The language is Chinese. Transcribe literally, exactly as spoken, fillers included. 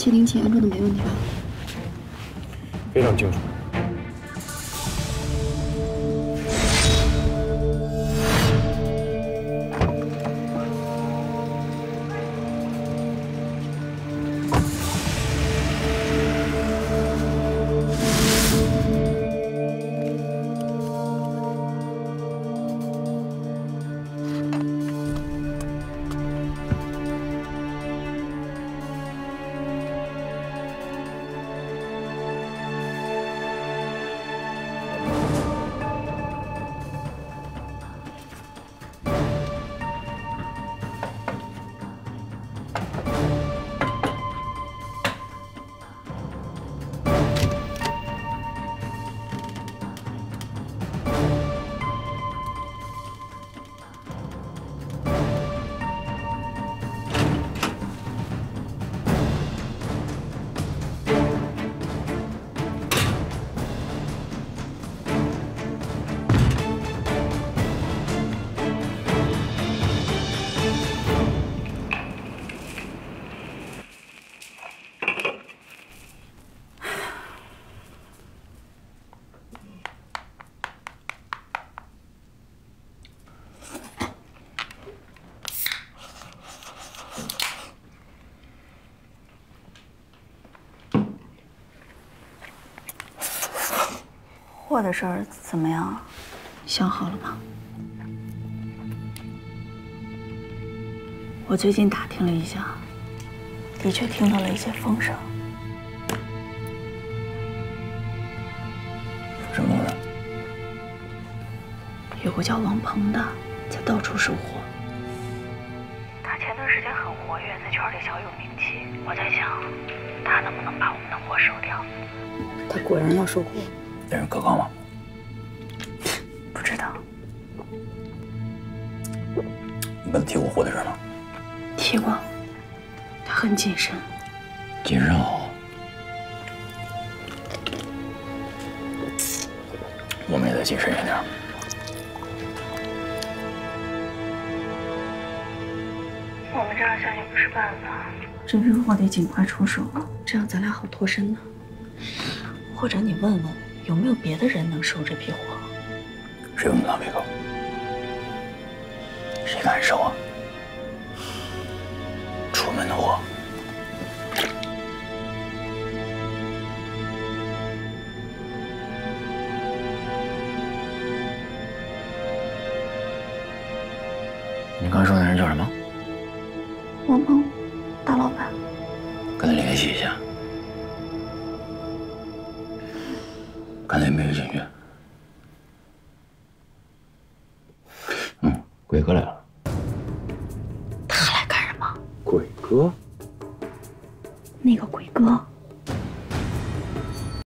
谢灵钱，这都没问题吧？ 非常清楚。 货的事儿怎么样？ 想好了吗？ 我最近打听了一下，的确听到了一些风声。 什么风声？ 有个叫王鹏的，在到处收货。他前段时间很活跃，在圈里小有名气。我在想，他能不能把我们的货收掉？ 他果然要收货。 那人可靠吗？ 不知道。 你跟他提过货的事吗？ 提过。他很谨慎。 谨慎好。我们也得谨慎一点。 我们这样下去不是办法。这批货得尽快出手，这样咱俩好脱身呢。或者你问问。 有没有别的人能收这批货？ 谁有那么大胃口？谁敢收啊？出门的货。你刚说那人叫什么？ 王鹏，大老板。 跟他联系一下。 看他有没有兴趣。嗯，鬼哥来了。 他来干什么？ 鬼哥？ 那个鬼哥